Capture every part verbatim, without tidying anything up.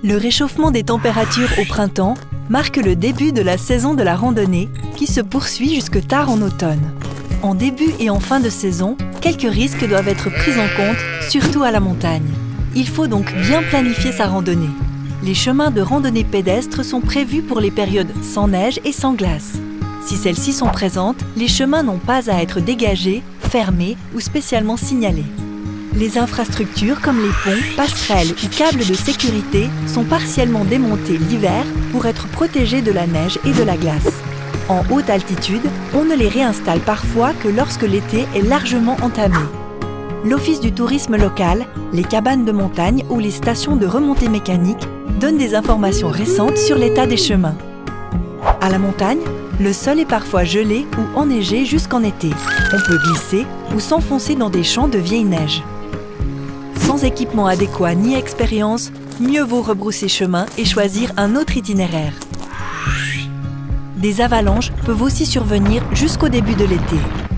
Le réchauffement des températures au printemps marque le début de la saison de la randonnée qui se poursuit jusque tard en automne. En début et en fin de saison, quelques risques doivent être pris en compte, surtout à la montagne. Il faut donc bien planifier sa randonnée. Les chemins de randonnée pédestre sont prévus pour les périodes sans neige et sans glace. Si celles-ci sont présentes, les chemins n'ont pas à être dégagés, fermés ou spécialement signalés. Les infrastructures comme les ponts, passerelles ou câbles de sécurité sont partiellement démontés l'hiver pour être protégés de la neige et de la glace. En haute altitude, on ne les réinstalle parfois que lorsque l'été est largement entamé. L'Office du tourisme local, les cabanes de montagne ou les stations de remontée mécanique donnent des informations récentes sur l'état des chemins. À la montagne, le sol est parfois gelé ou enneigé jusqu'en été. On peut glisser ou s'enfoncer dans des champs de vieille neige. Sans équipement adéquat ni expérience, mieux vaut rebrousser chemin et choisir un autre itinéraire. Des avalanches peuvent aussi survenir jusqu'au début de l'été.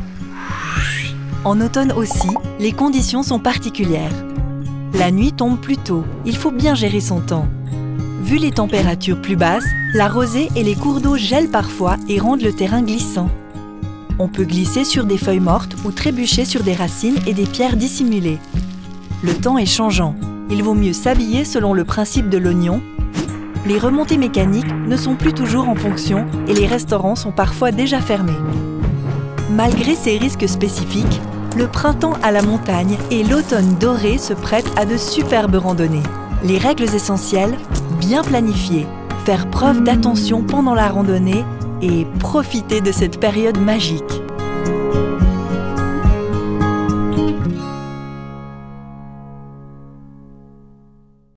En automne aussi, les conditions sont particulières. La nuit tombe plus tôt, il faut bien gérer son temps. Vu les températures plus basses, la rosée et les cours d'eau gèlent parfois et rendent le terrain glissant. On peut glisser sur des feuilles mortes ou trébucher sur des racines et des pierres dissimulées. Le temps est changeant. Il vaut mieux s'habiller selon le principe de l'oignon. Les remontées mécaniques ne sont plus toujours en fonction et les restaurants sont parfois déjà fermés. Malgré ces risques spécifiques, le printemps à la montagne et l'automne doré se prêtent à de superbes randonnées. Les règles essentielles, bien planifier, faire preuve d'attention pendant la randonnée et profiter de cette période magique.